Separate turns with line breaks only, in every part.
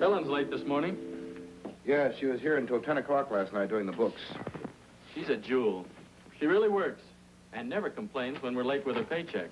Helen's late this morning.
Yeah, she was here until 10 o'clock last night doing the books.
She's a jewel. She really works and never complains when we're late with her paycheck.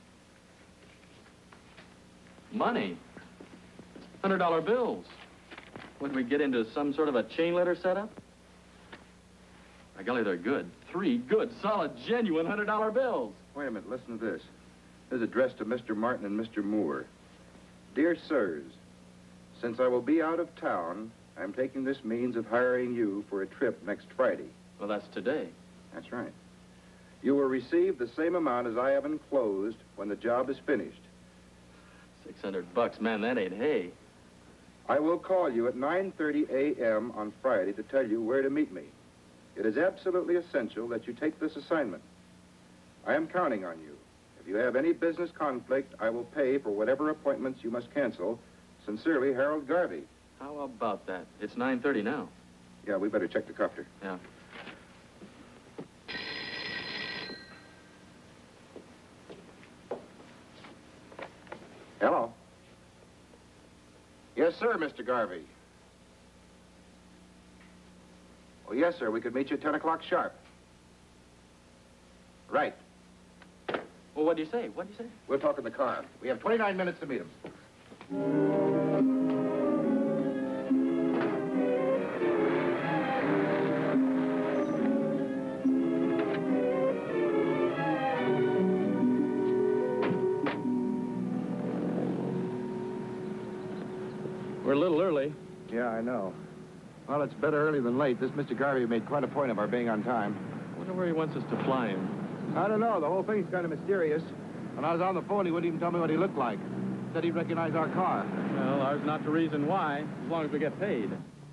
Money. $100 bills. Would we get into some sort of a chain letter setup? By golly, they're good. 3 good, solid, genuine $100 bills.
Wait a minute, listen to this. This is addressed to Mr. Martin and Mr. Moore. Dear sirs, since I will be out of town, I'm taking this means of hiring you for a trip next Friday.
Well, that's today.
That's right. You will receive the same amount as I have enclosed when the job is finished.
$600, man, that ain't hay.
I will call you at 9:30 a.m. on Friday to tell you where to meet me. It is absolutely essential that you take this assignment. I am counting on you. If you have any business conflict, I will pay for whatever appointments you must cancel. Sincerely, Harold Garvey.
How about that? It's 9:30 now.
Yeah, we better check the copter.
Yeah.
Hello. Yes, sir, Mr. Garvey. Oh, yes, sir. We could meet you at 10 o'clock sharp. Right.
Well, what do you say? What do you say?
We'll talk in the car. We have 29 minutes to meet him.
We're a little early.
Yeah, I know. Well, it's better early than late. This Mr. Garvey made quite a point of our being on time.
I wonder where he wants us to fly him.
I don't know. The whole thing's kind of mysterious. When I was on the phone, he wouldn't even tell me what he looked like. Said he'd recognize our car.
Well, ours not the reason why, as long as we get paid.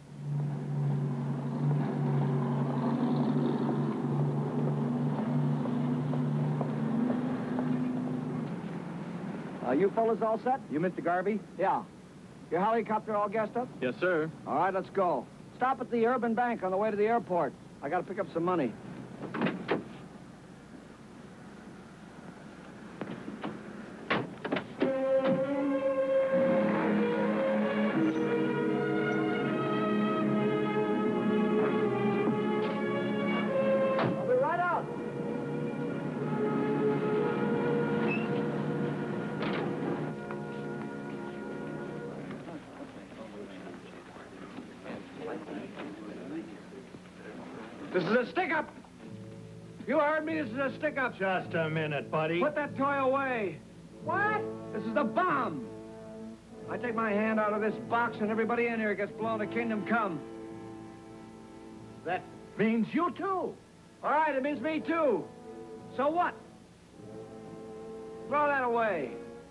You fellas all set?
You, Mr. Garvey?
Yeah. Your helicopter all gassed up?
Yes, sir.
All right, let's go. Stop at the Urban Bank on the way to the airport. I gotta pick up some money. I'll be right out. This is a stick-up. You heard me. This is a stick-up.
Just a minute, buddy.
Put that toy away. What? This is a bomb. I take my hand out of this box and everybody in here gets blown to kingdom come.
That means you too.
All right, it means me too. So what? Throw that away.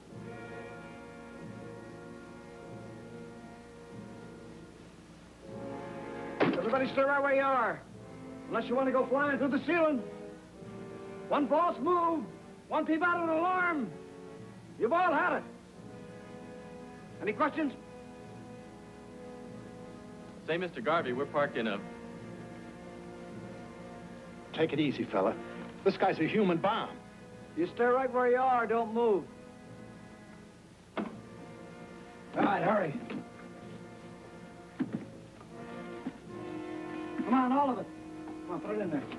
Everybody stay right where you are. Unless you want to go flying through the ceiling. One false move, one peep out of an alarm. You've all had it. Any questions?
Say, Mr. Garvey, we're parked in a...
Take it easy, fella. This guy's a human bomb.
You stay right where you are, don't move. All right, hurry. Come on, all of it. Come on, put it in there.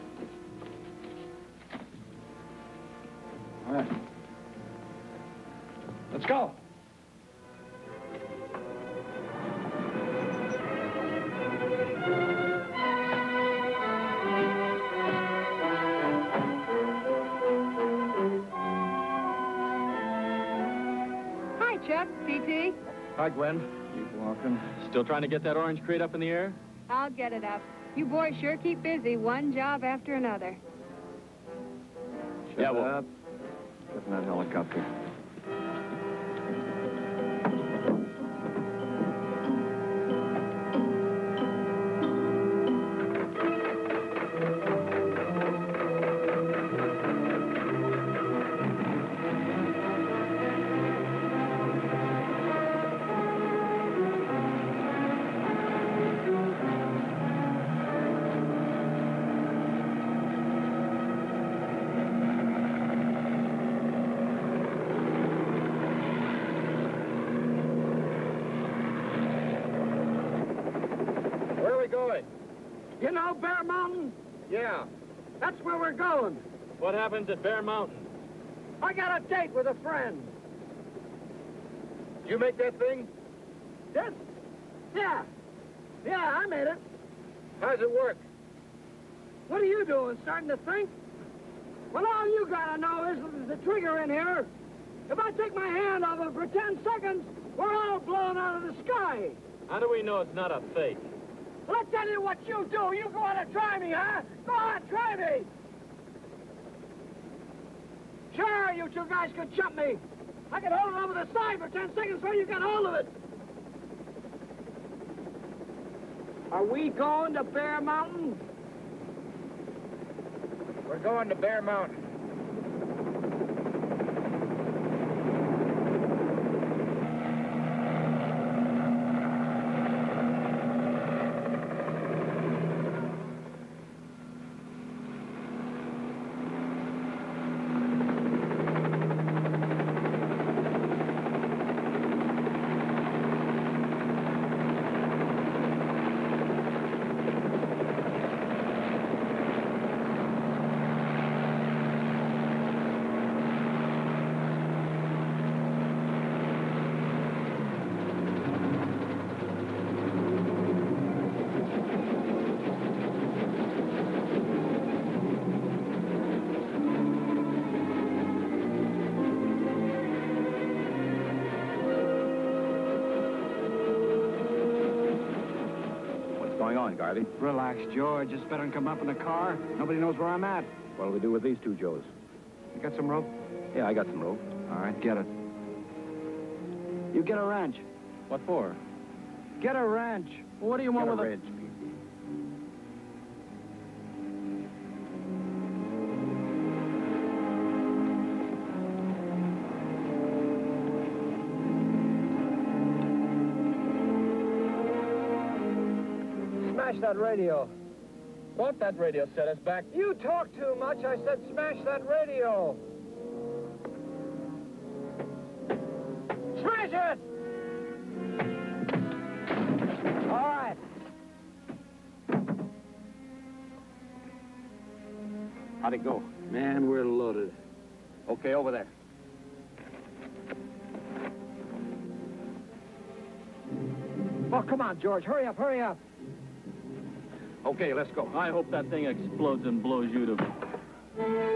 All right. Let's go.
Hi, Chuck, P.T.
Hi, Gwen.
Keep walking.
Still trying to get that orange crate up in the air?
I'll get it up. You boys sure keep busy, one job after another.
Shut up. Get in that helicopter. You know Bear Mountain?
Yeah.
That's where we're going.
What happens at Bear Mountain?
I got a date with a friend.
Did you make that thing?
This? Yeah. Yeah, I made it.
How does it work?
What are you doing, starting to think? Well, all you gotta know is there's a trigger in here. If I take my hand off it for 10 seconds, we're all blown out of the sky.
How do we know it's not a fake?
Well, I tell you what you do. You go on and try me, huh? Go on, try me. Sure, you two guys could jump me. I could hold it over the side for 10 seconds so you got hold of it. Are we going to Bear Mountain?
We're going to Bear Mountain.
Garvey.
Relax, George. It's better than come up in the car. Nobody knows where I'm at.
What'll we do with these two Joes?
You got some rope?
Yeah, I got some rope.
All right, get it. You get a wrench.
What for?
Get a wrench.
Well, what do you want
Get a
with
wrench, P.T.
Smash that radio.
What? That radio set us back.
You talk too much. I said smash that radio. Smash it! All right.
How'd it go?
Man, we're loaded.
Okay, over there.
Oh, come on, George. Hurry up, hurry up.
Okay, let's go.
I hope that thing explodes and blows you to...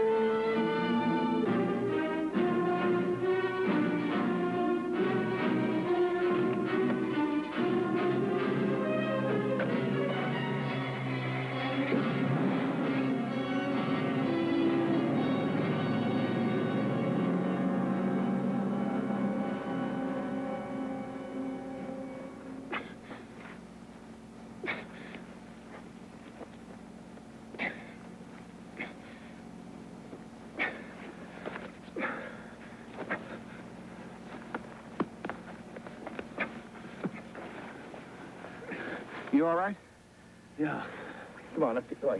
You all right?
Yeah.
Come on, let's get going.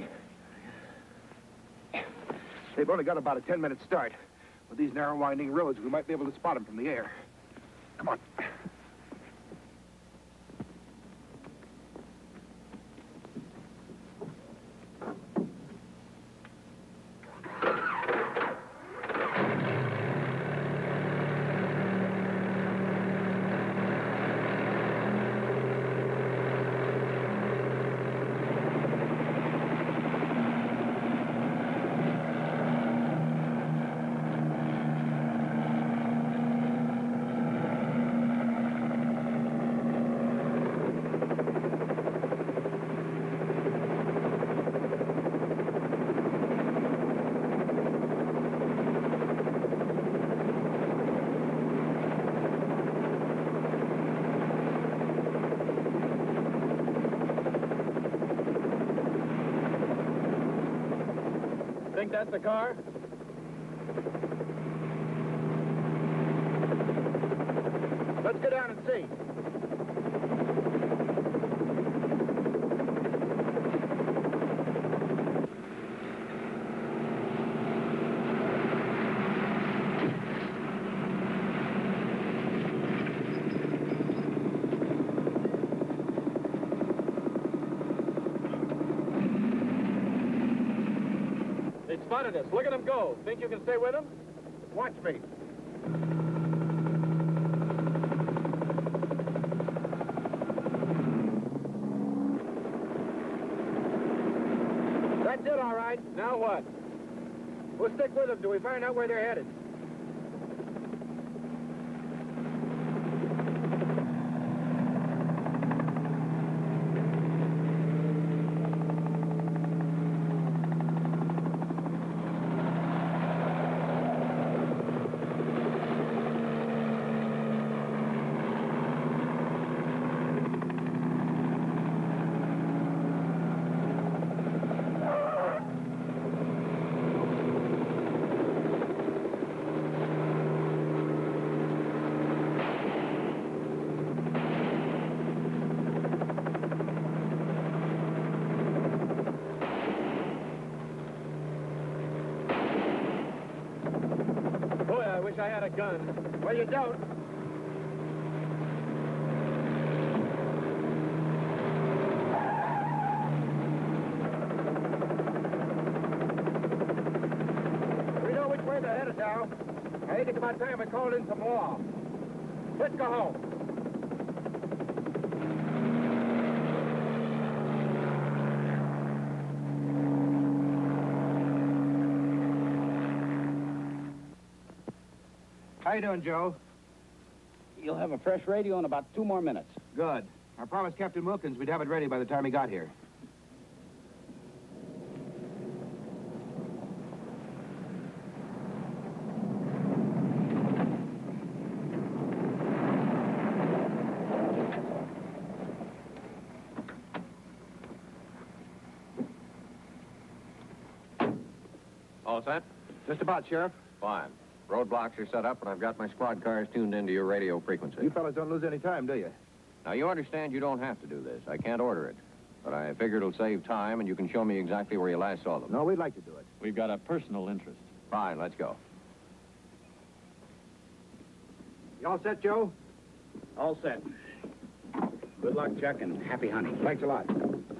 They've only got about a 10-minute start. With these narrow, winding roads, we might be able to spot them from the air. Come on.
Think that's the car?
Let's go down and see.
spotted us. Look at them go. Think you can stay with them?
Watch me. That's it, all right.
Now what?
We'll stick with them till we find out where they're headed.
I had a gun.
Well, you don't. We know which way they're headed now. I think it's about time we called in some law. Let's go home. How you doing, Joe?
You'll have a fresh radio in about 2 more minutes.
Good. I promised Captain Wilkins we'd have it ready by the time he got here.
All set?
Just about, Sheriff.
Fine. Roadblocks are set up, and I've got my squad cars tuned into your radio frequency.
You fellas don't lose any time, do you?
Now, you understand you don't have to do this. I can't order it. But I figure it'll save time, and you can show me exactly where you last saw them.
No, we'd like to do it.
We've got a personal interest.
Fine, let's go.
You all set, Joe?
All set. Good luck, Chuck, and happy hunting.
Thanks a lot.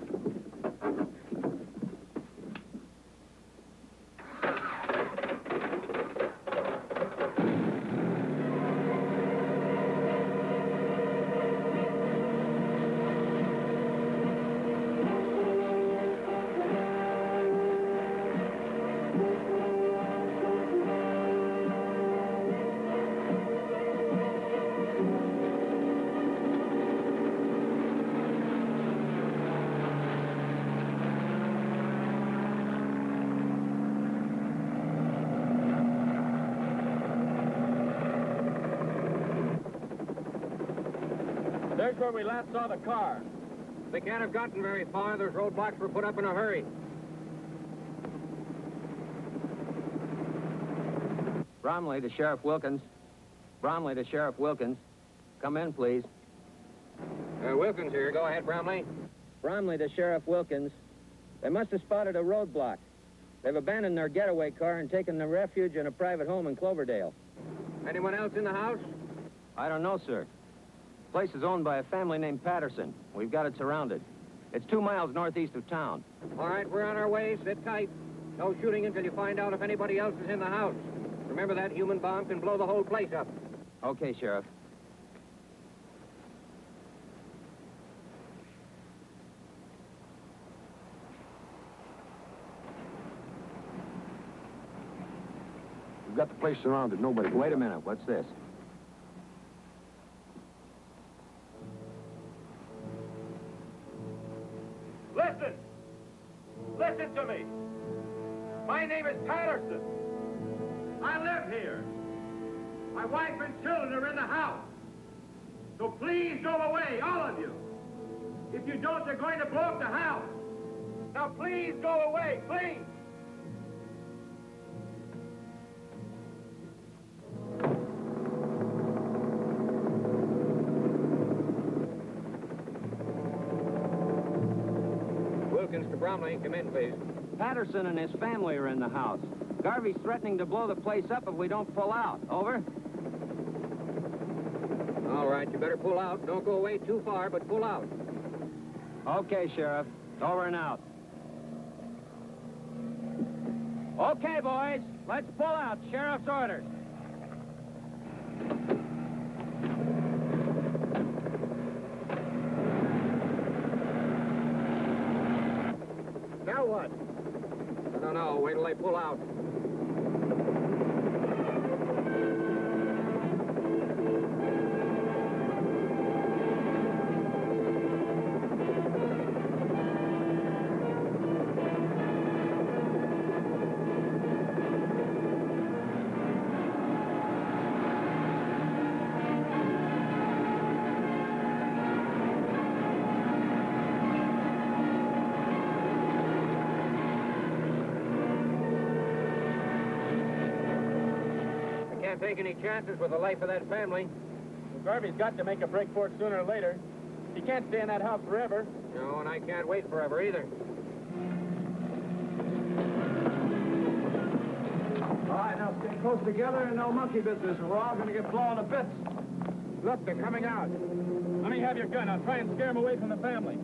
There's where we last saw the car.
They can't have gotten very far. Those roadblocks were put up in a hurry.
Bromley to Sheriff Wilkins. Bromley to Sheriff Wilkins. Come in, please.
Wilkins here. Go ahead, Bromley.
Bromley to Sheriff Wilkins. They must have spotted a roadblock. They've abandoned their getaway car and taken the refuge in a private home in Cloverdale.
Anyone else in the house?
I don't know, sir. The place is owned by a family named Patterson. We've got it surrounded. It's 2 miles northeast of town.
All right, we're on our way. Sit tight. No shooting until you find out if anybody else is in the house. Remember, that human bomb can blow the whole place up.
Okay, Sheriff.
We've got the place surrounded. Nobody can...
Wait a minute. What's this?
Listen! Listen to me! My name is Patterson. I live here. My wife and children are in the house. So please go away, all of you. If you don't, they're going to blow up the house. Now please go away, please.
Wilkins to Bromley. Come in, please.
Patterson and his family are in the house. Garvey's threatening to blow the place up if we don't pull out. Over.
All right, you better pull out. Don't go away too far, but pull out.
Okay, Sheriff. Over and out.
Okay, boys. Let's pull out. Sheriff's orders.
Now what?
I don't know. Wait till they pull out. Can't take any chances with the life of that family.
Well, Garvey's got to make a break for it sooner or later. He can't stay in that house forever.
No, and I can't wait forever either.
All right, now stay close together and no monkey business, or we're all going to get blown to bits.
Look, they're coming out.
Let me have your gun. I'll try and scare him away from the family.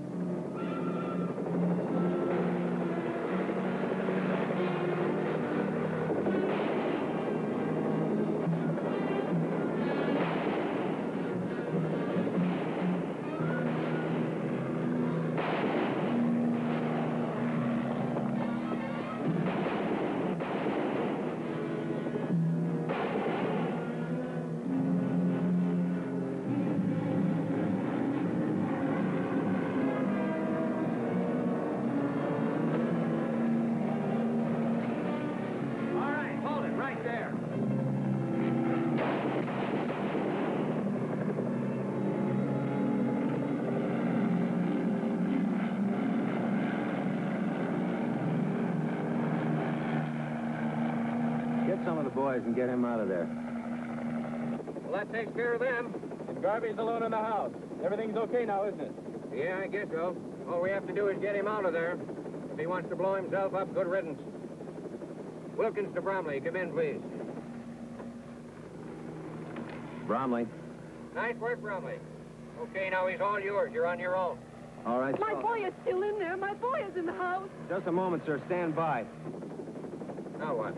Some of the boys and get him out of there.
Well, that takes care of them.
And Garvey's alone in the house. Everything's okay now, isn't it?
Yeah, I guess so. All we have to do is get him out of there. If he wants to blow himself up, good riddance. Wilkins to Bromley. Come in, please.
Bromley.
Nice work, Bromley. Okay, now he's all yours. You're on your own.
All right.
My boy is still in there. My boy is in the house.
Just a moment, sir. Stand by.
Now what?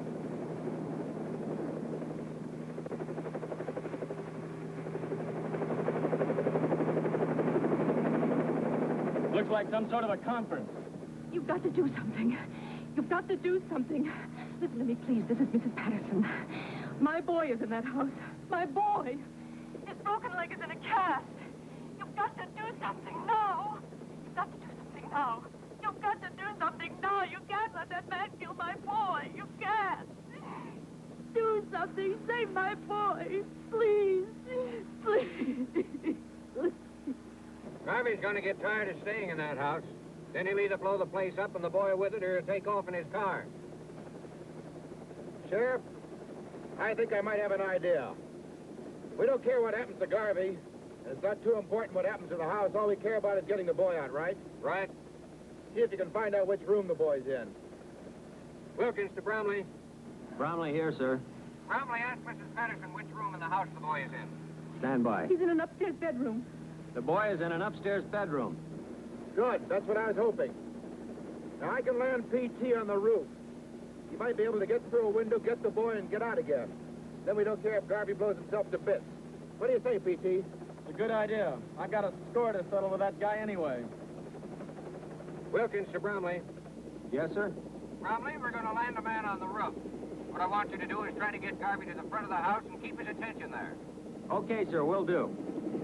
Looks like some sort of a conference.
You've got to do something. You've got to do something. Listen to me, please. This is Mrs. Patterson. My boy is in that house. My boy. His broken leg is in a cast. You've got to do something now. You've got to do something now. You've got to do something now. You can't let that man kill my boy. You can't. Do something. Save my boy. Please. Please.
Garvey's going to get tired of staying in that house. Then he'll either blow the place up and the boy with it, or he'll take off in his car.
Sheriff, I think I might have an idea. We don't care what happens to Garvey. And it's not too important what happens to the house. All we care about is getting the boy out, right?
Right.
See if you can find out which room the boy's in.
Wilkins to Bromley.
Bromley here, sir.
Bromley, ask Mrs. Patterson which room in the house the boy is in.
Stand by.
He's in an upstairs bedroom.
The boy is in an upstairs bedroom.
Good. That's what I was hoping. Now, I can land P.T. on the roof. He might be able to get through a window, get the boy, and get out again. Then we don't care if Garvey blows himself to bits. What do you say, P.T.?
It's a good idea. I got a score to settle with that guy anyway.
Wilkins to Bromley.
Yes, sir?
Bromley, we're going to land a man on the roof. What I want you to do is try to get Garvey to the front of the house and keep his attention there.
Okay, sir. Will do.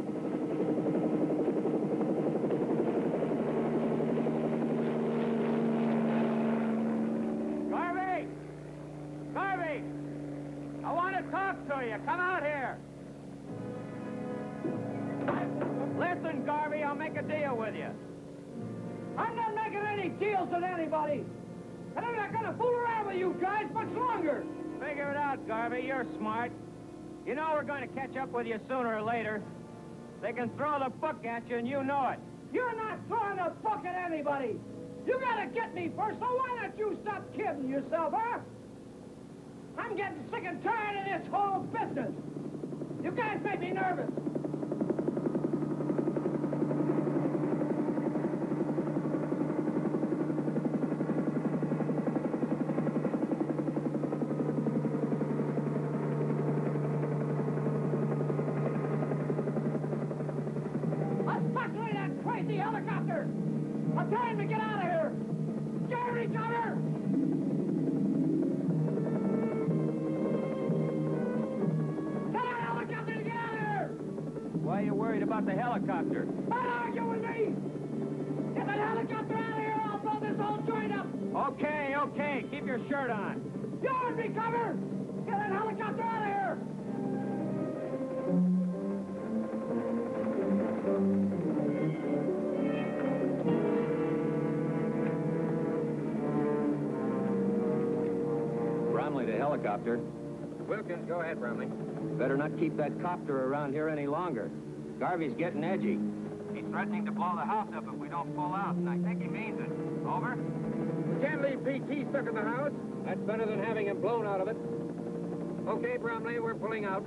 Garvey! I want to talk to you. Come out here. Listen, Garvey, I'll make a deal with you.
I'm not making any deals with anybody. And I'm not going to fool around with you guys much longer.
Figure it out, Garvey. You're smart. You know we're going to catch up with you sooner or later. They can throw the book at you, and you know it.
You're not throwing a book at anybody. You got to get me first, so why don't you stop kidding yourself, huh? I'm getting sick and tired of this whole business. You guys make me nervous. I'm trying to get out of here! Jerry, cover! Tell that helicopter to get out of here!
Why are you worried about the helicopter?
Don't argue with me! Get that helicopter out of here, I'll blow this whole joint up!
Okay, okay. Keep your shirt on.
You heard me, cover! Get that helicopter out of here!
Bromley, the helicopter.
Wilkins, go ahead, Bromley.
Better not keep that copter around here any longer. Garvey's getting edgy. He's threatening to blow the house up if we don't pull out, and I think he means it. Over?
Can't leave P.T. stuck in the house.
That's better than having him blown out of it. Okay, Bromley, we're pulling out.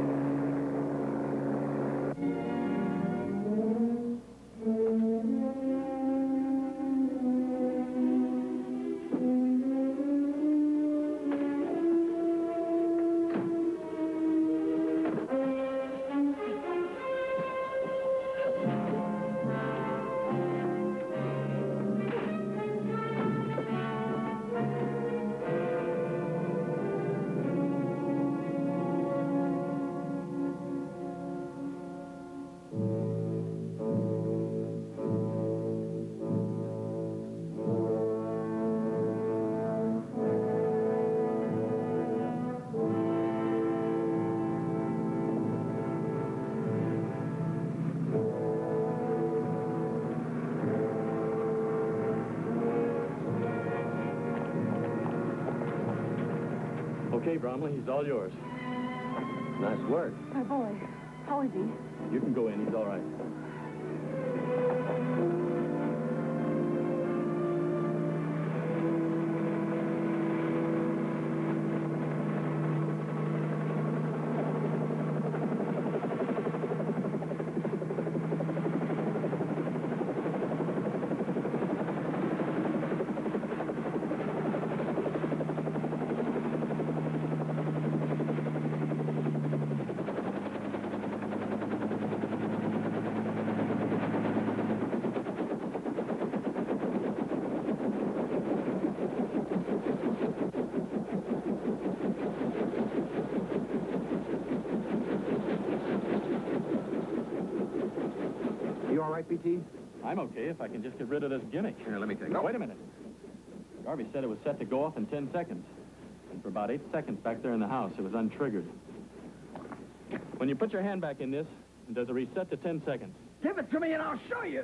Okay, Bromley, he's all yours.
Nice work.
My boy. How is he?
You can go in, he's all right.
You all right, P.T.?
I'm okay if I can just get rid of this gimmick.
Here, let me take it.
No, wait a minute. Garvey said it was set to go off in 10 seconds. And for about 8 seconds back there in the house, it was untriggered. When you put your hand back in this, it does a reset to 10 seconds.
Give it to me and I'll show you.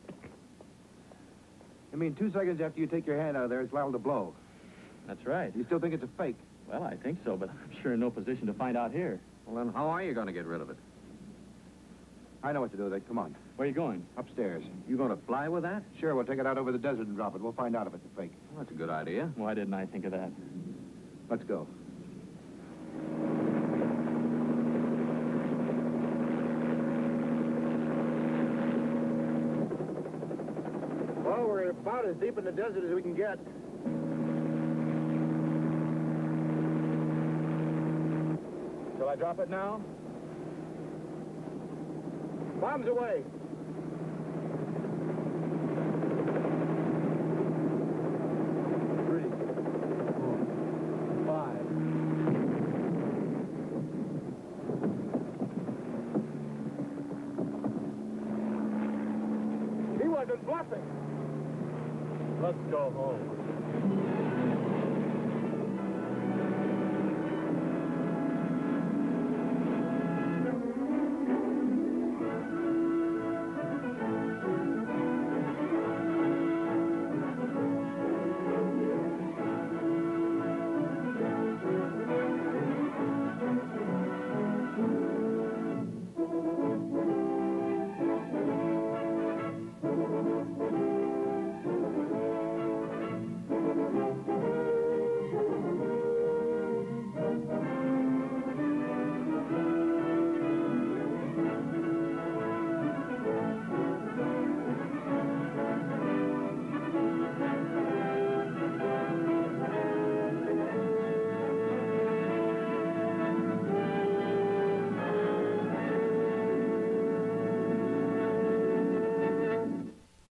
I mean, 2 seconds after you take your hand out of there, it's liable to blow.
That's right.
You still think it's a fake?
Well, I think so, but I'm sure in no position to find out here.
Well, then how are you going to get rid of it?
I know what to do with it. Come on.
Where are you going?
Upstairs.
You going to fly with that?
Sure, we'll take it out over the desert and drop it. We'll find out if it's a fake.
Well, that's a good idea.
Why didn't I think of that?
Let's go. Well, we're about as deep in the desert as we can get.
Shall I drop it now?
Bombs away.
Let's go home.